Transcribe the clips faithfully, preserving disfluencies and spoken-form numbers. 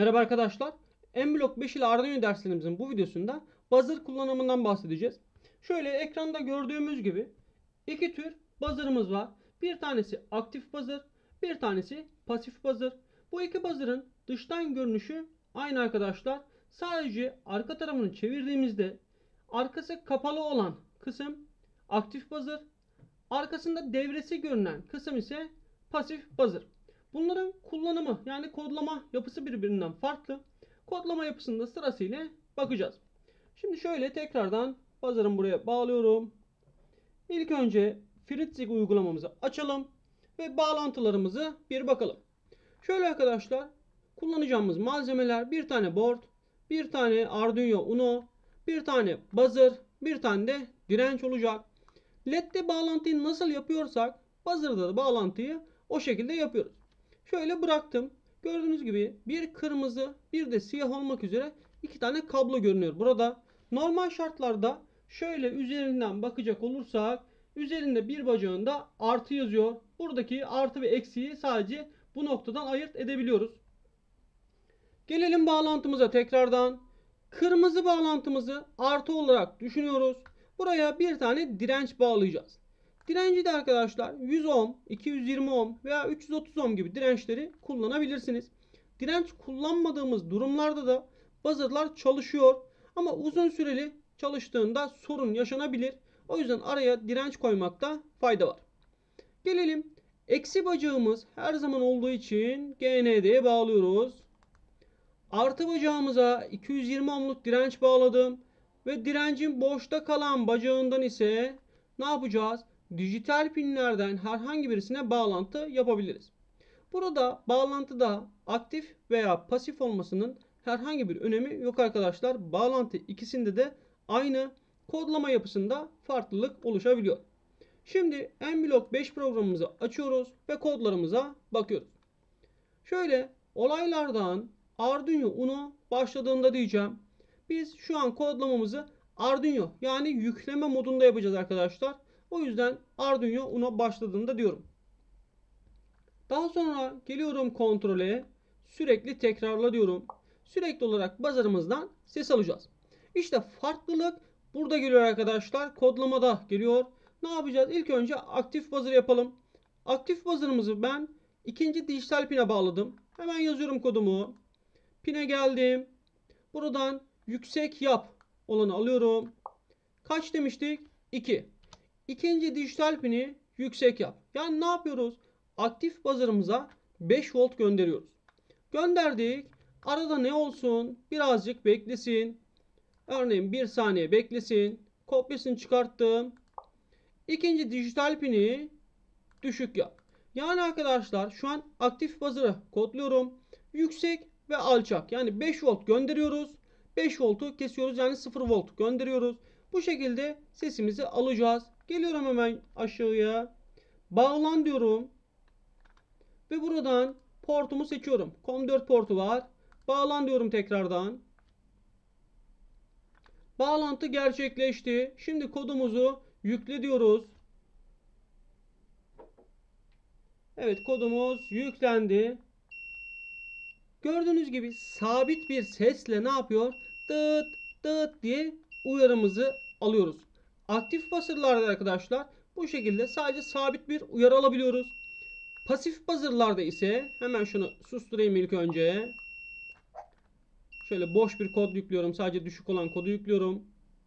Merhaba arkadaşlar. M-Block beş ile Arduino derslerimizin bu videosunda buzzer kullanımından bahsedeceğiz. Şöyle ekranda gördüğümüz gibi iki tür buzzer'ımız var. Bir tanesi aktif buzzer, bir tanesi pasif buzzer. Bu iki buzzer'ın dıştan görünüşü aynı arkadaşlar. Sadece arka tarafını çevirdiğimizde arkası kapalı olan kısım aktif buzzer, arkasında devresi görünen kısım ise pasif buzzer. Bunların kullanımı yani kodlama yapısı birbirinden farklı. Kodlama yapısında sırasıyla bakacağız. Şimdi şöyle tekrardan buzzer'ımı buraya bağlıyorum. İlk önce Fritzig uygulamamızı açalım ve bağlantılarımızı bir bakalım. Şöyle arkadaşlar, kullanacağımız malzemeler bir tane board, bir tane Arduino Uno, bir tane buzzer, bir tane de direnç olacak. L E D'de bağlantıyı nasıl yapıyorsak buzzer'da da bağlantıyı o şekilde yapıyoruz. Şöyle bıraktım. Gördüğünüz gibi bir kırmızı bir de siyah olmak üzere iki tane kablo görünüyor burada. Normal şartlarda şöyle üzerinden bakacak olursak üzerinde bir bacağında artı yazıyor. Buradaki artı ve eksiği sadece bu noktadan ayırt edebiliyoruz. Gelelim bağlantımıza tekrardan. Kırmızı bağlantımızı artı olarak düşünüyoruz. Buraya bir tane direnç bağlayacağız. Direnci de arkadaşlar yüz ohm, iki yüz yirmi ohm veya üç yüz otuz ohm gibi dirençleri kullanabilirsiniz. Direnç kullanmadığımız durumlarda da buzzer'lar çalışıyor. Ama uzun süreli çalıştığında sorun yaşanabilir. O yüzden araya direnç koymakta fayda var. Gelelim eksi bacağımız her zaman olduğu için G N D'ye bağlıyoruz. Artı bacağımıza iki yüz yirmi ohmluk direnç bağladım. Ve direncin boşta kalan bacağından ise ne yapacağız? Dijital pinlerden herhangi birisine bağlantı yapabiliriz. Burada bağlantıda aktif veya pasif olmasının herhangi bir önemi yok arkadaşlar. Bağlantı ikisinde de aynı, kodlama yapısında farklılık oluşabiliyor. Şimdi M-Block beş programımızı açıyoruz ve kodlarımıza bakıyoruz. Şöyle olaylardan Arduino Uno başladığında diyeceğim. Biz şu an kodlamamızı Arduino yani yükleme modunda yapacağız arkadaşlar. O yüzden Arduino Uno başladığında diyorum. Daha sonra geliyorum kontrole. Sürekli tekrarla diyorum. Sürekli olarak buzzer'ımızdan ses alacağız. İşte farklılık burada geliyor arkadaşlar. Kodlamada geliyor. Ne yapacağız? İlk önce aktif buzzer yapalım. Aktif buzzer'ımızı ben ikinci dijital pine bağladım. Hemen yazıyorum kodumu. Pine geldim. Buradan yüksek yap olanı alıyorum. Kaç demiştik? iki. İkinci dijital pini yüksek yap. Yani ne yapıyoruz? Aktif buzzer'ımıza beş volt gönderiyoruz. Gönderdik. Arada ne olsun? Birazcık beklesin. Örneğin bir saniye beklesin. Kopyasını çıkarttım. İkinci dijital pini düşük yap. Yani arkadaşlar şu an aktif buzzer'ı kodluyorum. Yüksek ve alçak. Yani beş volt gönderiyoruz. beş voltu kesiyoruz. Yani sıfır volt gönderiyoruz. Bu şekilde sesimizi alacağız. Geliyorum hemen aşağıya. Bağlan diyorum. Ve buradan portumu seçiyorum. com dört portu var. Bağlan diyorum tekrardan. Bağlantı gerçekleşti. Şimdi kodumuzu yükle diyoruz. Evet, kodumuz yüklendi. Gördüğünüz gibi sabit bir sesle ne yapıyor? Dıt dıt diye uyarımızı alıyoruz. Aktif buzzer'larda arkadaşlar bu şekilde sadece sabit bir uyarı alabiliyoruz. Pasif buzzer'larda ise hemen şunu susturayım ilk önce. Şöyle boş bir kod yüklüyorum. Sadece düşük olan kodu yüklüyorum.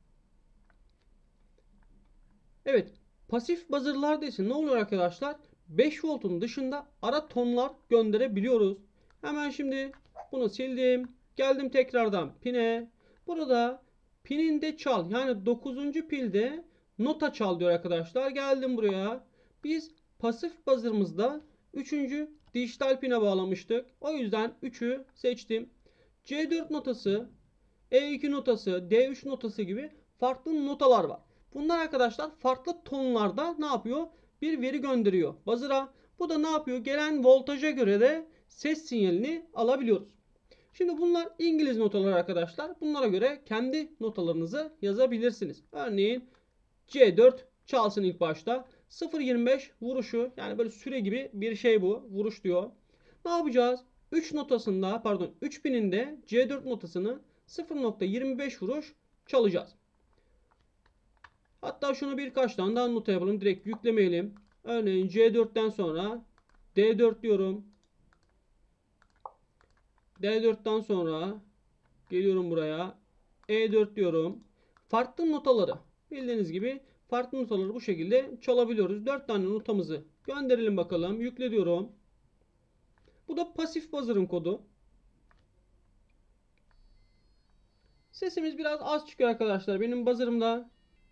Evet. Pasif buzzer'larda ise ne oluyor arkadaşlar? beş voltun dışında ara tonlar gönderebiliyoruz. Hemen şimdi bunu sildim. Geldim tekrardan pine. Burada pininde çal. Yani dokuzuncu pilde nota çal diyor arkadaşlar. Geldim buraya. Biz pasif buzzer'ımızda üçüncü dijital pine bağlamıştık. O yüzden üçü seçtim. C dört notası, E iki notası, D üç notası gibi farklı notalar var. Bunlar arkadaşlar farklı tonlarda ne yapıyor? Bir veri gönderiyor buzzer'a. Bu da ne yapıyor? Gelen voltaja göre de ses sinyalini alabiliyoruz. Şimdi bunlar İngiliz notalar arkadaşlar. Bunlara göre kendi notalarınızı yazabilirsiniz. Örneğin C dört çalsın ilk başta. sıfır yirmi beş vuruşu, yani böyle süre gibi bir şey bu. Vuruş diyor. Ne yapacağız? üç notasında pardon üç pininde C dört notasını sıfır nokta yirmi beş vuruş çalacağız. Hatta şunu birkaç tane daha nota yapalım. Direkt yüklemeyelim. Örneğin C dörtten sonra D dört diyorum. D dörtten sonra geliyorum buraya. E dört diyorum. Farklı notaları bildiğiniz gibi farklı notaları bu şekilde çalabiliyoruz. dört tane notamızı gönderelim bakalım. Yükle diyorum. Bu da pasif buzzer'ın kodu. Sesimiz biraz az çıkıyor arkadaşlar. Benim buzzer'ımda.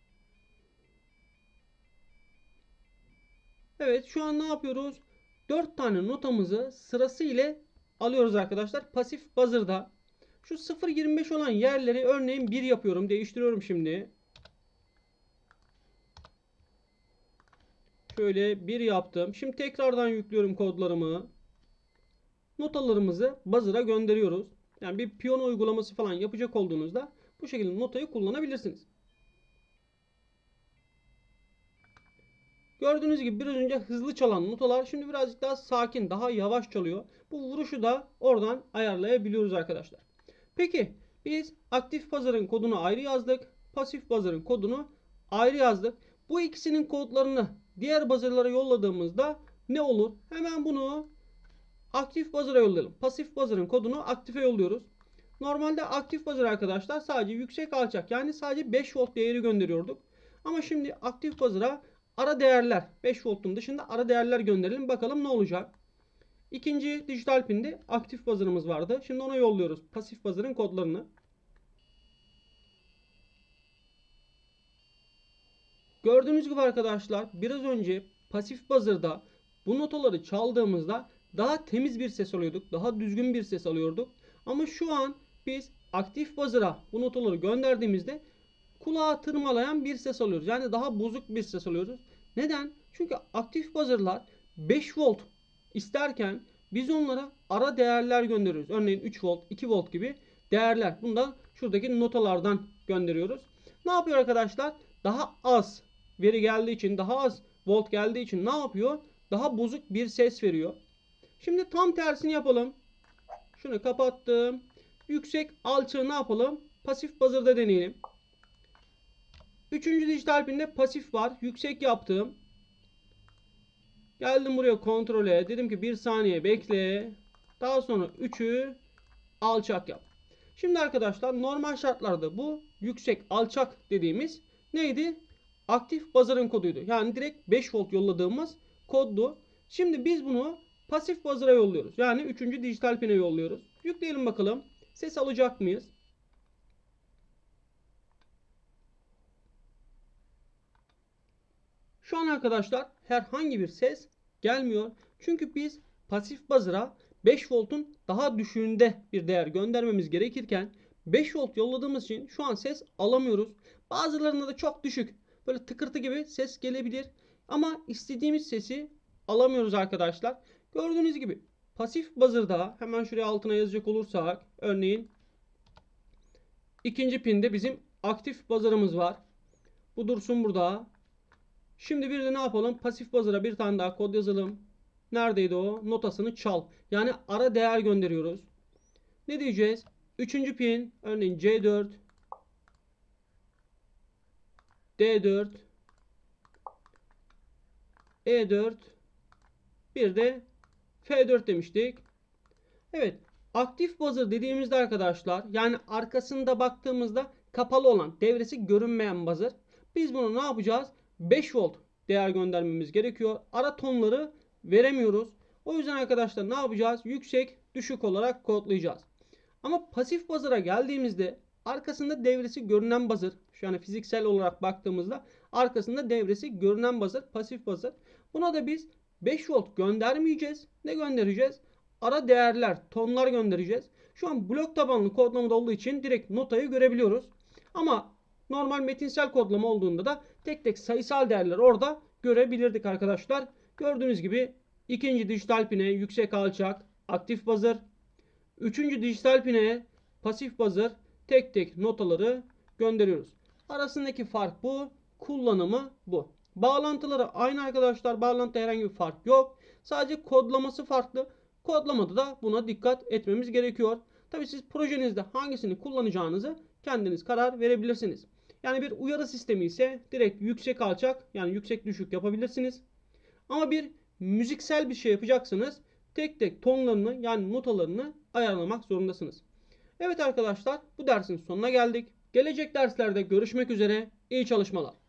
Evet, şu an ne yapıyoruz? dört tane notamızı sırasıyla alıyoruz arkadaşlar. Pasif buzzer'da. Şu sıfır nokta yirmi beş olan yerleri örneğin bir yapıyorum. Değiştiriyorum şimdi. Şöyle bir yaptım. Şimdi tekrardan yüklüyorum kodlarımı. Notalarımızı buzzer'a gönderiyoruz. Yani bir piyano uygulaması falan yapacak olduğunuzda bu şekilde notayı kullanabilirsiniz. Gördüğünüz gibi biraz önce hızlı çalan notalar şimdi birazcık daha sakin, daha yavaş çalıyor. Bu vuruşu da oradan ayarlayabiliyoruz arkadaşlar. Peki biz aktif buzzer'ın kodunu ayrı yazdık. Pasif buzzer'ın kodunu ayrı yazdık. Bu ikisinin kodlarını diğer buzzer'lara yolladığımızda ne olur? Hemen bunu aktif buzzer'a yollayalım. Pasif buzzer'ın kodunu aktife yolluyoruz. Normalde aktif buzzer arkadaşlar sadece yüksek alçak yani sadece beş volt değeri gönderiyorduk. Ama şimdi aktif buzzer'a ara değerler beş voltun dışında ara değerler gönderelim. Bakalım ne olacak. İkinci dijital pinde aktif buzzer'ımız vardı. Şimdi ona yolluyoruz pasif buzzer'ın kodlarını. Gördüğünüz gibi arkadaşlar biraz önce pasif buzzer'da bu notaları çaldığımızda daha temiz bir ses alıyorduk. Daha düzgün bir ses alıyorduk. Ama şu an biz aktif buzzer'a bu notaları gönderdiğimizde kulağa tırmalayan bir ses alıyoruz. Yani daha bozuk bir ses alıyoruz. Neden? Çünkü aktif buzzer'lar beş volt isterken biz onlara ara değerler gönderiyoruz. Örneğin üç volt, iki volt gibi değerler. Bunu da şuradaki notalardan gönderiyoruz. Ne yapıyor arkadaşlar? Daha az veri geldiği için, daha az volt geldiği için ne yapıyor? Daha bozuk bir ses veriyor. Şimdi tam tersini yapalım. Şunu kapattım. Yüksek alçağı ne yapalım? Pasif buzzer'da deneyelim. Üçüncü dijital pinde pasif var. Yüksek yaptım. Geldim buraya kontrole. Dedim ki bir saniye bekle. Daha sonra üçü alçak yap. Şimdi arkadaşlar normal şartlarda bu yüksek alçak dediğimiz neydi? Aktif buzzer'ın koduydu. Yani direkt beş volt yolladığımız koddu. Şimdi biz bunu pasif buzzer'a yolluyoruz. Yani üçüncü dijital pine yolluyoruz. Yükleyelim bakalım. Ses alacak mıyız? Şu an arkadaşlar herhangi bir ses gelmiyor. Çünkü biz pasif buzzer'a beş voltun daha düşüğünde bir değer göndermemiz gerekirken beş volt yolladığımız için şu an ses alamıyoruz. Bazılarında da çok düşük. Böyle tıkırtı gibi ses gelebilir. Ama istediğimiz sesi alamıyoruz arkadaşlar. Gördüğünüz gibi pasif buzzer'da hemen şuraya altına yazacak olursak örneğin ikinci pinde bizim aktif buzzer'ımız var. Bu dursun burada. Şimdi bir de ne yapalım? Pasif buzzer'a bir tane daha kod yazalım. Neredeydi o? Notasını çal. Yani ara değer gönderiyoruz. Ne diyeceğiz? Üçüncü pin örneğin C dört, D dört, E dört, bir de F dört demiştik. Evet. Aktif buzzer dediğimizde arkadaşlar yani arkasında baktığımızda kapalı olan devresi görünmeyen buzzer. Biz bunu ne yapacağız? beş volt değer göndermemiz gerekiyor. Ara tonları veremiyoruz. O yüzden arkadaşlar ne yapacağız? Yüksek, düşük olarak kodlayacağız. Ama pasif buzzer'a geldiğimizde arkasında devresi görünen buzzer. Şu an fiziksel olarak baktığımızda arkasında devresi görünen buzzer, pasif buzzer. Buna da biz beş volt göndermeyeceğiz. Ne göndereceğiz? Ara değerler, tonlar göndereceğiz. Şu an blok tabanlı kodlamada olduğu için direkt notayı görebiliyoruz. Ama normal metinsel kodlama olduğunda da tek tek sayısal değerler orada görebilirdik arkadaşlar. Gördüğünüz gibi ikinci dijital pine yüksek alçak aktif buzzer. Üçüncü dijital pine pasif buzzer tek tek notaları gönderiyoruz. Arasındaki fark bu. Kullanımı bu. Bağlantıları aynı arkadaşlar. Bağlantıda herhangi bir fark yok. Sadece kodlaması farklı. Kodlamada da buna dikkat etmemiz gerekiyor. Tabii siz projenizde hangisini kullanacağınızı kendiniz karar verebilirsiniz. Yani bir uyarı sistemi ise direkt yüksek alçak, yani yüksek düşük yapabilirsiniz. Ama bir müziksel bir şey yapacaksanız tek tek tonlarını, yani notalarını ayarlamak zorundasınız. Evet arkadaşlar, bu dersin sonuna geldik. Gelecek derslerde görüşmek üzere. İyi çalışmalar.